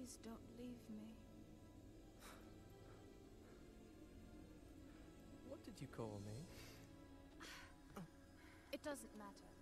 Please don't leave me. What did you call me? It doesn't matter.